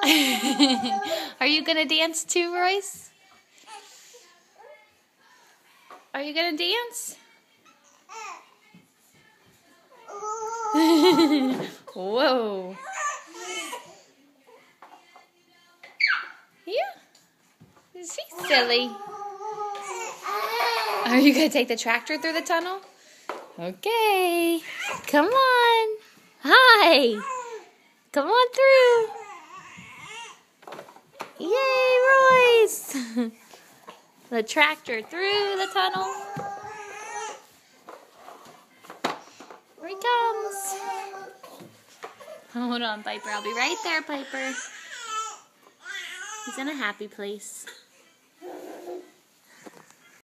Are you gonna dance too, Royce? Are you gonna dance? Whoa. Yeah. She's silly. Are you gonna take the tractor through the tunnel? Okay. Come on. Hi. Come on through. Yay, Royce. The tractor through the tunnel. Here he comes. Hold on, Piper. I'll be right there, Piper. He's in a happy place.